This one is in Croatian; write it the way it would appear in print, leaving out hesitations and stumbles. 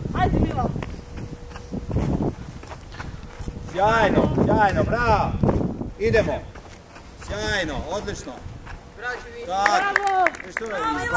Ajde Milo. Sjajno, sjajno, bravo. Idemo. Sjajno, odlično. Bravo. Tako.